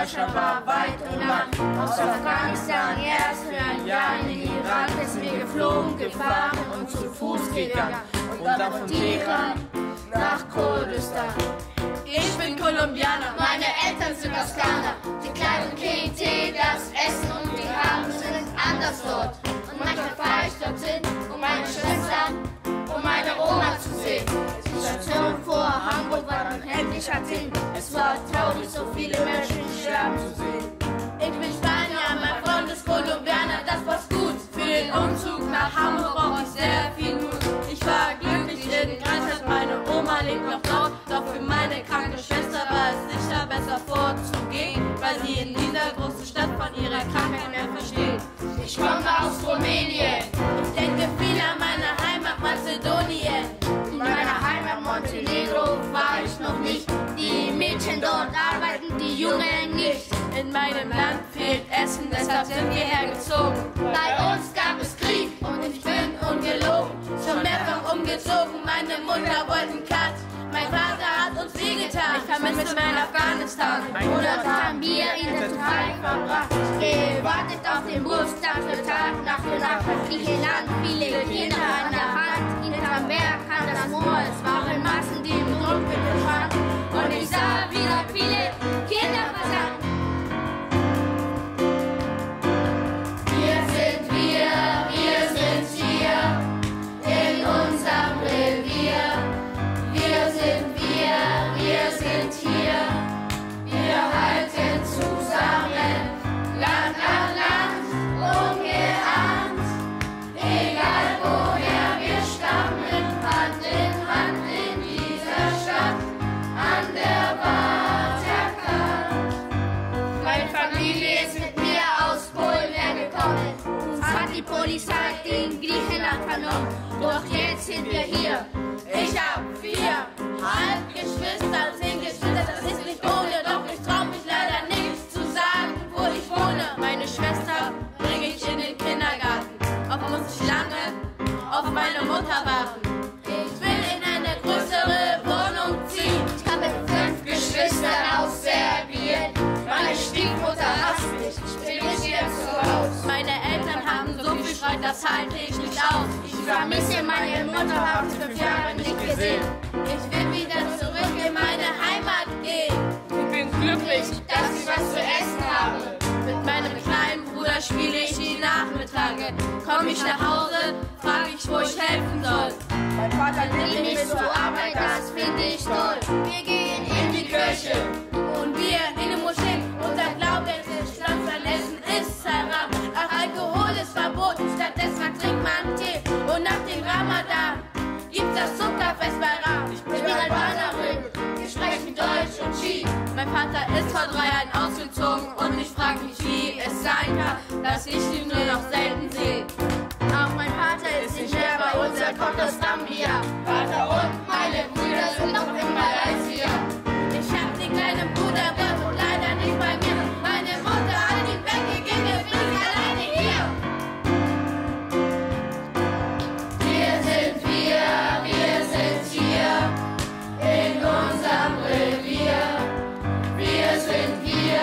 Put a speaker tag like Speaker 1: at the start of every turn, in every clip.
Speaker 1: Deutschland war weit und lang. Aus Afghanistan erst für ein Jahr in den Irak ist mir geflogen, gefahren und zu Fuß gegangen. Und dann von Teheran nach Kurdistan.
Speaker 2: Ich bin Kolumbianer,
Speaker 1: meine Eltern sind aus Ghana. Die Kleidung, Tee, das Essen und die Haben sind anders dort. Und manchmal fahre ich dorthin, um meine Schwestern und meine Oma zu sehen. Die Station vor Hamburg war dann endlich Athen. Es war traurig, so viele Menschen sterben zu sehen.
Speaker 2: Ich bin Spanier, mein Freund ist Kolumbianer, das war's gut. Für den Umzug nach Hamburg brauch ich sehr viel Mut. Ich war glücklich in Grenzstadt, meine Oma lebt noch dort. Doch für meine kranke Schwester war es sicher besser vorzugehen, weil sie in dieser großen Stadt von ihrer Krankheit mehr versteht.
Speaker 1: Ich komme aus Rumänien.
Speaker 2: Ich denke viel an meine Heimat Mazedonien.
Speaker 1: In meiner Heimat Montenegro war ich noch nicht. Die Mädchen dort arbeiten, die Jungen nicht.
Speaker 2: In meinem Land fehlt Essen, deshalb sind wir hergezogen.
Speaker 1: Bei uns gab es Krieg
Speaker 2: und ich bin ungelogen. Schon mehrfach umgezogen, meine Mutter wollte einen Cut. Mein Vater hat uns wehgetan, ich vermisse mein Afghanistan.
Speaker 1: Monate haben wir in der Türkei verbracht. Gewartet auf den Bus, Tag für Tag, Nacht für Nacht. Griechenland, viele Kinder an der Hand. Hinterm Berg kam das Moor, es waren Massen, die im Dunkeln verschwanden. Und ich sah wieder viele Kinder versank. Wir sind hier in unserem Revier. Wir sind hier, wir halten zusammen, Land an Land, ungeahnt. Egal woher wir stammen, Hand in Hand in dieser Stadt, an der Waterkant. Meine Familie ist mit mir aus Polen hergekommen. Uns hat die Polizei in Griechenland vernommen, doch jetzt sind wir hier.
Speaker 2: Ich hab 4 Halbgeschwister, 10 Geschwister, das ist nicht ohne, doch ich trau mich leider nicht zu sagen, wo ich wohne. Meine Schwester bringe ich in den Kindergarten, oft muss ich lange auf meine Mutter warten. Ich will in eine größere Wohnung ziehen.
Speaker 1: Ich habe 5 Geschwister aus Serbien, meine Stiefmutter hasst mich, ich bin nicht hier zu Hause.
Speaker 2: Meine Eltern haben so viel Streit, das halte ich nicht aus.
Speaker 1: Ich vermisse meine Mutter, habe 5 Jahre nicht gesehen.
Speaker 2: Ich will wieder zurück in meine Heimat gehen.
Speaker 1: Ich bin glücklich, dass ich was zu essen habe.
Speaker 2: Mit meinem kleinen Bruder spiele ich die Nachmittage. Komm ich nach Hause, frage ich, wo ich helfen soll.
Speaker 1: Mein Vater nimmt mich zur Arbeit, das finde ich toll. Wir gehen in die Kirche
Speaker 2: und wir in die Moschee. Unser Glaube ist Schlanz, Essen ist Haram. Auch Alkohol ist verboten, stattdessen trinkt man Tee. Und nach dem Ramadan gibt's das Zuckerfest bei Ram.
Speaker 1: Ich bin Albanerin, wir sprechen Deutsch und Ski.
Speaker 2: Mein Vater ist vor 3 Jahren ausgezogen und ich frage mich, wie es sein kann, dass ich ihn nur noch selten sehe.
Speaker 1: Auch mein Vater ist nicht mehr bei uns, er kommt aus Gambia. Vater und meine Brüder sind noch in Malaysia.
Speaker 2: Ich hab den kleinen Bruder, der wohnt leider nicht bei mir. Meine Mutter hat ihn weggegeben, bin ich alleine hier.
Speaker 1: Wir sind hier in unserem Revier. Wir sind hier,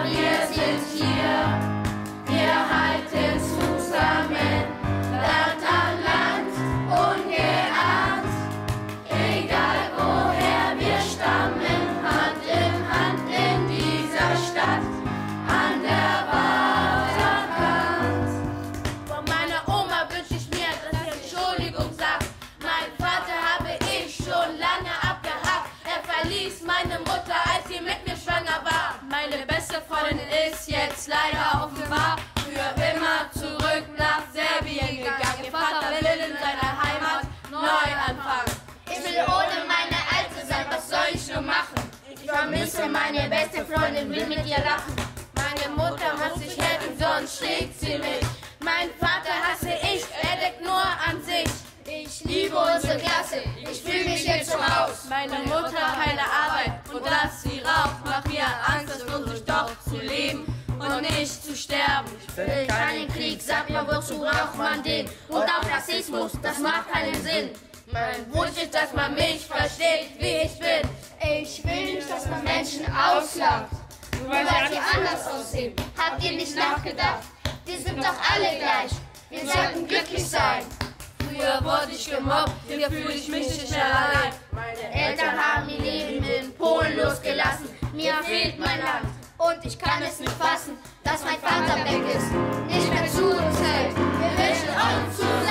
Speaker 1: wir halten zusammen, Land an Land, ungeahnt. Egal woher wir stammen, Hand in Hand in dieser Stadt, an der Waterkant.
Speaker 2: Von meiner Oma wünsche ich mir, dass sie Entschuldigung sagt. Mein Vater habe ich schon lange abgehakt. Er verließ meine Mutter, als sie mit mir schwanger war. Meine beste Freundin ist jetzt leider offenbar für immer zurück nach Serbien gegangen. Ihr Vater will in seiner Heimat neu anfangen.
Speaker 1: Ich will ohne meine Alte sein, was soll ich nur machen? Ich vermisse meine beste Freundin, will mit ihr lachen.
Speaker 2: Meine Mutter muss sich helfen, sonst schlägt sie mich. Mein Vater hasse ich, er denkt nur an sich.
Speaker 1: Ich liebe unsere Klasse, ich fühle mich hier zu Haus.
Speaker 2: Meine Mutter keine Arbeit und dass sie raucht, macht mir Angst, es lohnt sich doch zu leben und nicht zu sterben.
Speaker 1: Ich will keinen Krieg, sag mir, wozu braucht man den? Und auch Rassismus, das macht keinen Sinn.
Speaker 2: Mein Wunsch ist, dass man mich versteht, wie ich bin.
Speaker 1: Ich will nicht, dass man Menschen auslacht. nur weil sie anders aussehen. Habt ihr nicht nachgedacht? Wir sind doch alle gleich. Wir sollten glücklich sein.
Speaker 2: Früher wurde ich gemobbt, hier fühle ich mich nicht allein.
Speaker 1: Meine Eltern haben ihr Leben in Polen losgelassen. Mir fehlt mein Land und ich kann es nicht fassen, dass mein Vater weg ist, nicht mehr zu uns hält. Wir wünschen uns zu